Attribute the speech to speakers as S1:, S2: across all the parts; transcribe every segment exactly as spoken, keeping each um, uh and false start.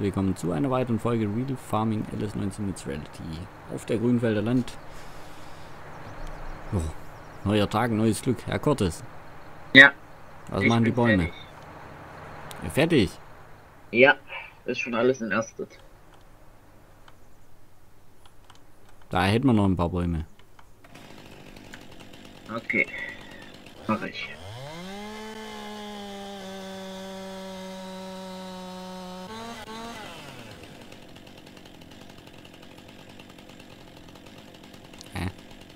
S1: willkommen zu einer weiteren Folge Real Farming L S neunzehn Meets Reality auf der Grünfelder Land. Oh, neuer Tag, neues Glück. Herr Cortes.
S2: Ja.
S1: Was machen die Bäume?
S2: Fertig.
S1: Ja, fertig?
S2: Ja, ist schon alles enterstet.
S1: Da hätten wir noch ein paar Bäume.
S2: Okay, mache ich.
S1: Hä?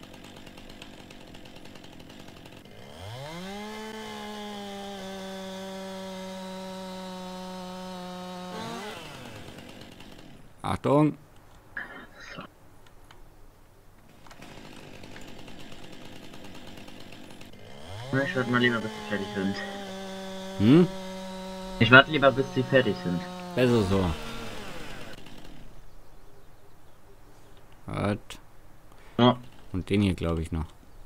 S1: Achtung!
S2: Na, Ich warte mal lieber, bis sie fertig sind.
S1: Hm?
S2: Ich warte lieber, bis sie fertig sind.
S1: Besser so. Gut.
S2: Ja.
S1: Und den hier glaube ich noch.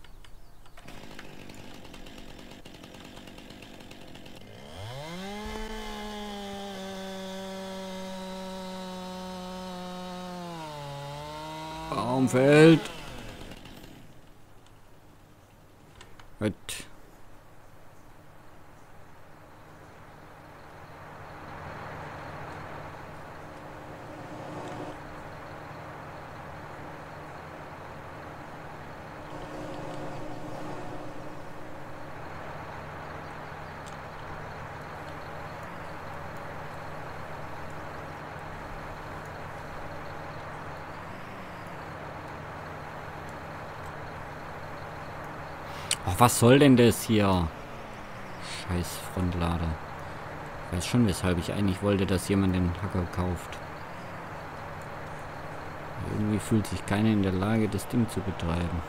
S1: Baum fällt. Gut. Ach, was soll denn das hier? Scheiß Frontlader. Ich weiß schon, weshalb ich eigentlich wollte, dass jemand den Hacker kauft. Irgendwie fühlt sich keiner in der Lage, das Ding zu betreiben.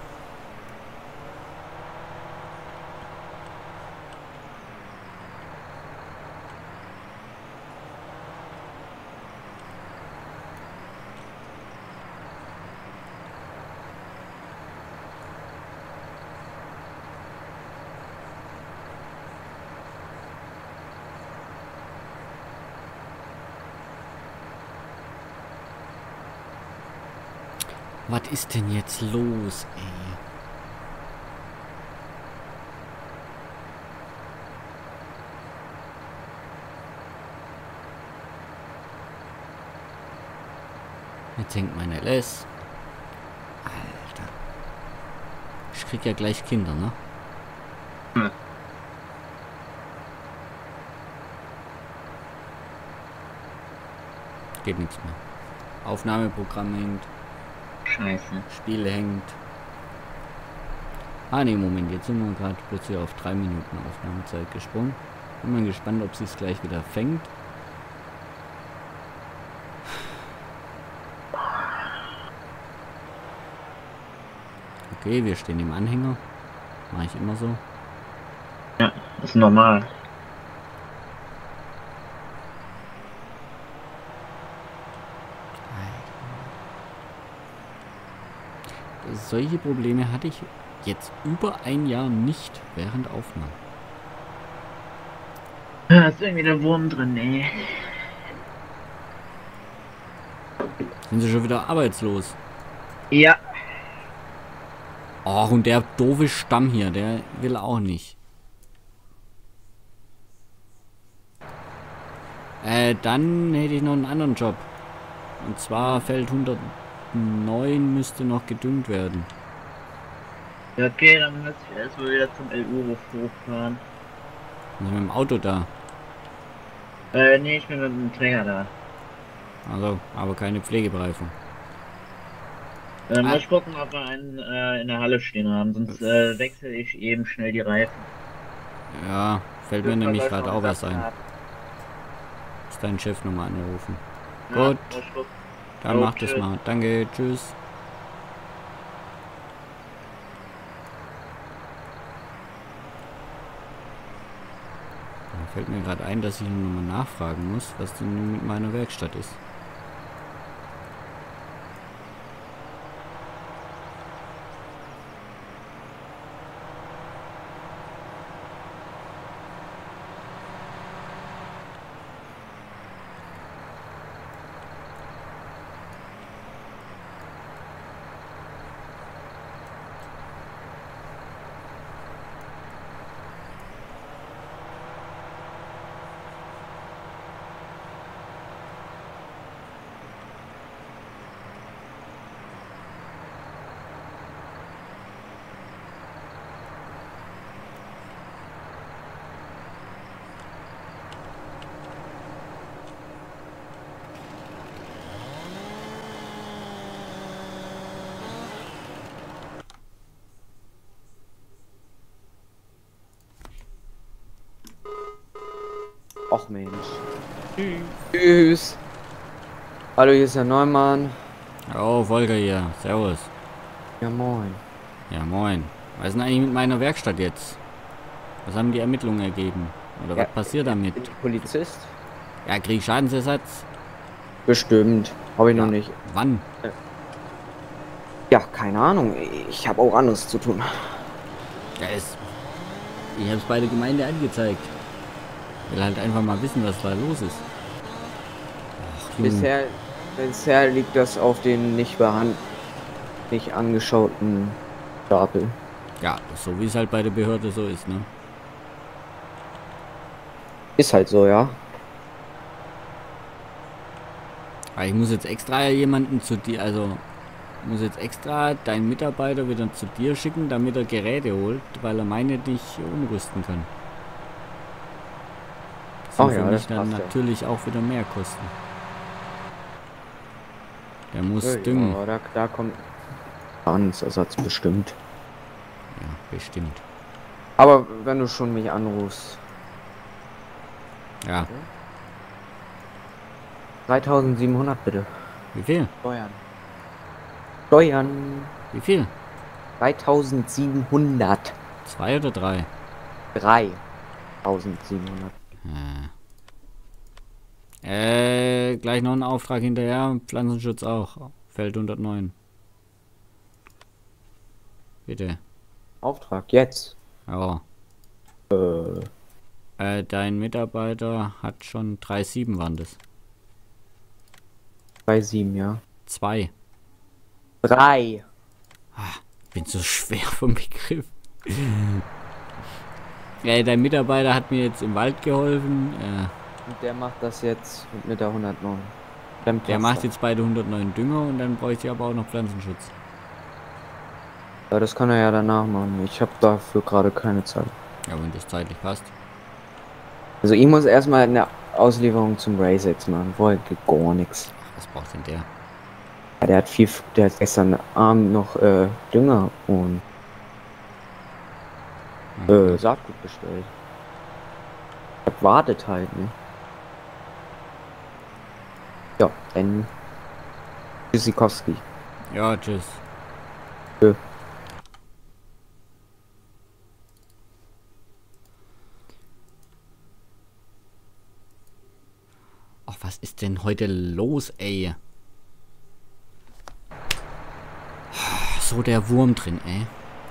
S1: Was ist denn jetzt los, ey? Jetzt hängt mein L S. Alter. Ich krieg ja gleich Kinder, ne?
S2: Hm.
S1: Geht nichts mehr. Aufnahmeprogramm hängt.
S2: Scheiße.
S1: Spiel hängt. Ah ne, Moment, jetzt sind wir gerade plötzlich auf drei Minuten Aufnahmezeit gesprungen. Bin mal gespannt, ob sie es gleich wieder fängt. Okay, wir stehen im Anhänger. Mache ich immer so.
S2: Ja, ist normal.
S1: Solche Probleme hatte ich jetzt über ein Jahr nicht während Aufnahme.
S2: Da ist irgendwie der Wurm drin, ey.
S1: Sind sie schon wieder arbeitslos?
S2: Ja.
S1: Ach, und der doofe Stamm hier, der will auch nicht. Äh, dann hätte ich noch einen anderen Job. Und zwar Feld hundertneun müsste noch gedüngt werden.
S2: Ja, okay, dann muss ich erstmal wieder zum L U hochfahren.
S1: Sind wir mit dem Auto da?
S2: Äh, nee, ich bin mit dem Träger da.
S1: Also, aber keine Pflegebereifung.
S2: Äh,
S1: Ah.
S2: muss ich gucken, ob wir einen äh, in der Halle stehen haben, sonst äh, wechsle ich eben schnell die Reifen.
S1: Ja, fällt mir
S2: Dürfen wir
S1: nämlich
S2: gleich
S1: gerade
S2: noch
S1: auch was
S2: Platz
S1: ein.
S2: haben.
S1: Muss deinen Chef nochmal anrufen.
S2: Ja,
S1: Gut,
S2: muss ich gucken.
S1: dann
S2: Jo,
S1: mach das
S2: tschüss.
S1: mal. Danke, tschüss. Da fällt mir gerade ein, dass ich nochmal nachfragen muss, was denn nun mit meiner Werkstatt ist.
S3: Och Mensch. Tschüss. Hallo, hier ist der Neumann.
S1: Oh, Volker hier. Servus.
S3: Ja, moin.
S1: Ja, moin. Was ist denn eigentlich mit meiner Werkstatt jetzt? Was haben die Ermittlungen ergeben? Oder
S3: Ja,
S1: was passiert damit?
S3: Bin ich Polizist?
S1: Ja, krieg ich Schadensersatz?
S3: Bestimmt. Habe ich
S1: Ja.
S3: noch nicht.
S1: Wann?
S3: Ja, keine Ahnung. Ich habe auch anderes zu tun.
S1: Ja, es... Ich habe es bei der Gemeinde angezeigt. Ich will halt einfach mal wissen, was da los ist. Ach, Junge.
S3: Bisher, bisher liegt das auf den nicht behand nicht angeschauten Stapel.
S1: Ja, so wie es halt bei der Behörde so ist, ne?
S3: Ist halt so, ja.
S1: Aber ich muss jetzt extra jemanden zu dir, also muss jetzt extra deinen Mitarbeiter wieder zu dir schicken, damit er Geräte holt, weil er meine nicht umrüsten kann. Das sind
S3: Ach
S1: für
S3: ja,
S1: mich
S3: das
S1: dann
S3: passt ja.
S1: natürlich auch wieder mehr Kosten. Der muss
S3: Ja,
S1: düngen.
S3: ja, da, da kommt Schadensersatz bestimmt.
S1: Ja, bestimmt.
S3: Aber wenn du schon mich anrufst,
S1: Ja,
S3: dreitausendsiebenhundert bitte.
S1: wie viel?
S3: Steuern. Steuern.
S1: Wie viel?
S3: dreitausendsiebenhundert.
S1: Zwei oder drei?
S3: dreitausendsiebenhundert.
S1: Äh, gleich noch ein Auftrag hinterher. Pflanzenschutz auch. Feld hundertneun. Bitte.
S3: Auftrag jetzt.
S1: Ja.
S3: Äh,
S1: Äh, dein Mitarbeiter hat schon drei Komma sieben waren das.
S3: bei sieben, ja.
S1: Zwei.
S3: Drei.
S1: Bin so schwer vom Begriff. Ja, dein Mitarbeiter hat mir jetzt im Wald geholfen. Äh,
S3: Und der macht das jetzt mit der hundertneun. Dann
S1: der
S3: passt
S1: macht
S3: das.
S1: jetzt beide hundertneun Dünger und dann bräuchte ich aber auch noch Pflanzenschutz.
S3: Ja, das kann er ja danach machen. Ich habe dafür gerade keine Zeit.
S1: Ja, wenn das zeitlich passt.
S3: Also ich muss erstmal eine Auslieferung zum Racex machen. Vorher geht gar nichts.
S1: Ach, was braucht denn der?
S3: Ja, der hat viel, der hat gestern Abend noch äh, Dünger und äh, Saatgut bestellt. Das wartet halt, ne? Ja, dann Tschüssikowski.
S1: Ja, tschüss.
S3: Tschö.
S1: Ach, was ist denn heute los, ey? So der Wurm drin, ey.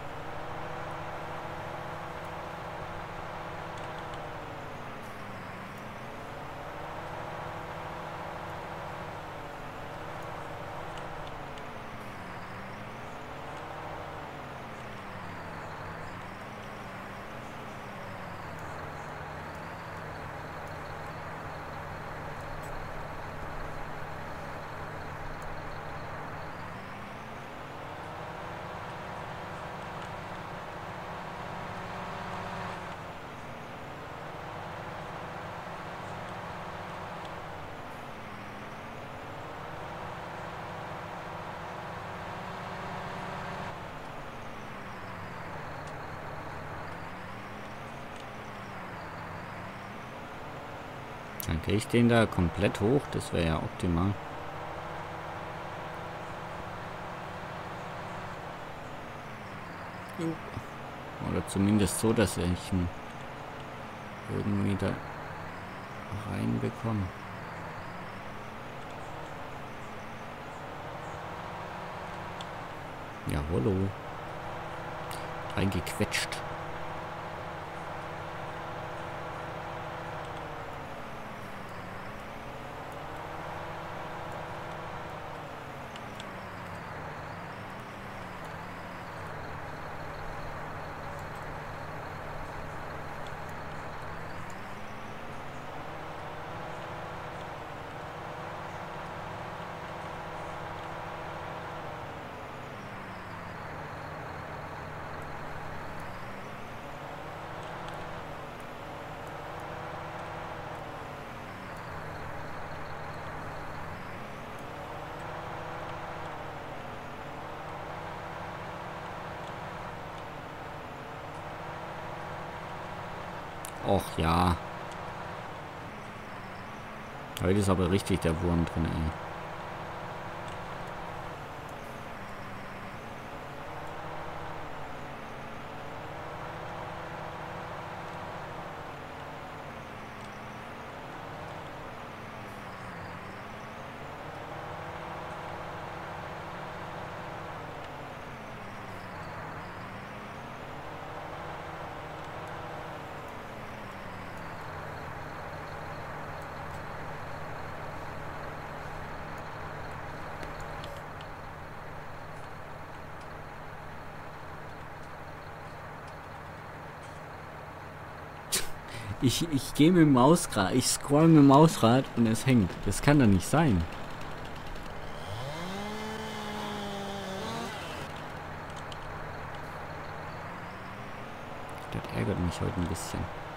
S1: Dann kriege ich den da komplett hoch, das wäre ja optimal. Oder zumindest so, dass ich ihn irgendwie da reinbekomme. Jawollo. Reingequetscht. Och ja. Heute ist aber richtig der Wurm drin, ey. Ich, ich gehe mit dem Mausrad, ich scroll mit dem Mausrad und es hängt. Das kann doch nicht sein. Das ärgert mich heute ein bisschen.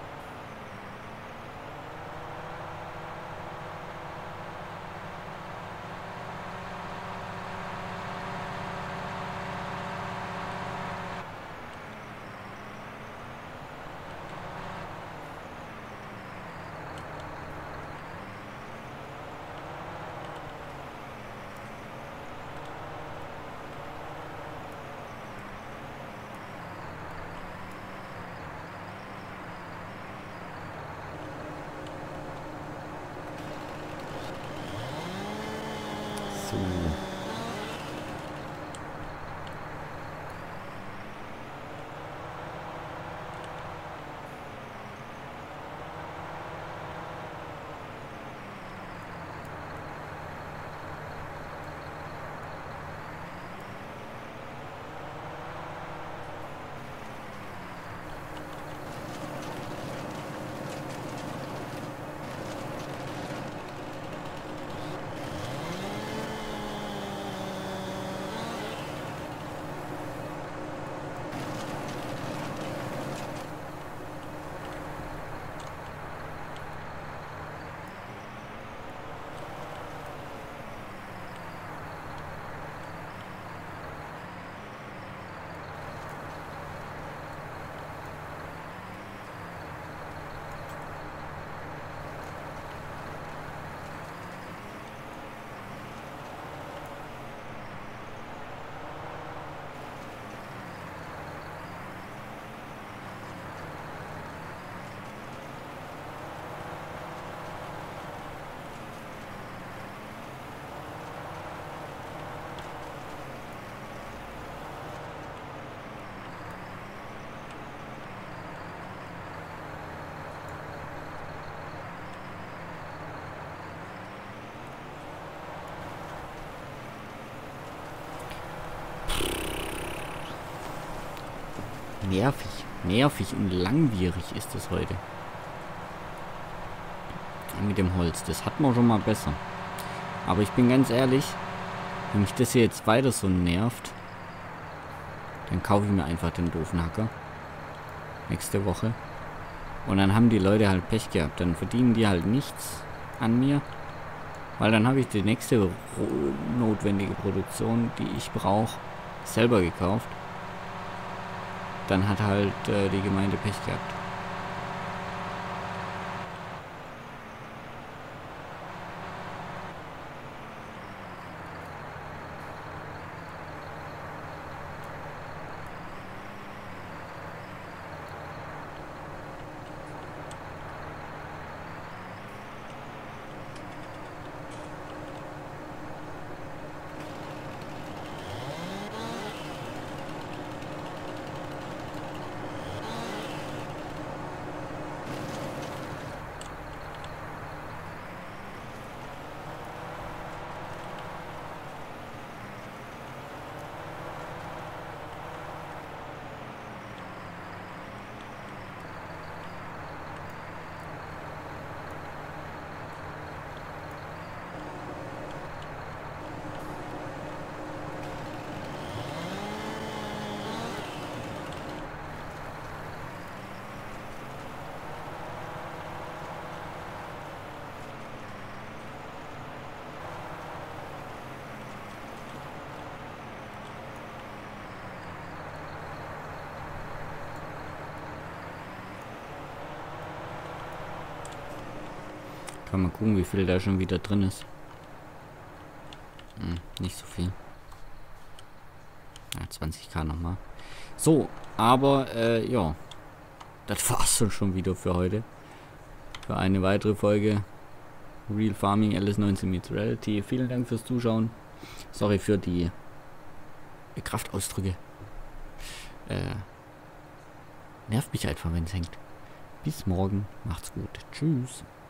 S1: So. Nervig, nervig und langwierig ist es heute. Mit dem Holz, das hat man schon mal besser. Aber ich bin ganz ehrlich, wenn mich das hier jetzt weiter so nervt, dann kaufe ich mir einfach den doofen Hacker. Nächste Woche. Und dann haben die Leute halt Pech gehabt. Dann verdienen die halt nichts an mir. Weil dann habe ich die nächste notwendige Produktion, die ich brauche, selber gekauft. Dann hat halt äh, die Gemeinde Pech gehabt. Kann man gucken, wie viel da schon wieder drin ist. Hm, nicht so viel. Ja, zwanzigtausend nochmal. So, aber äh, ja. Das war's schon wieder für heute. Für eine weitere Folge Real Farming L S neunzehn Meets Reality. Vielen Dank fürs Zuschauen. Sorry für die Kraftausdrücke. Äh, nervt mich einfach, wenn es hängt. Bis morgen. Macht's gut. Tschüss.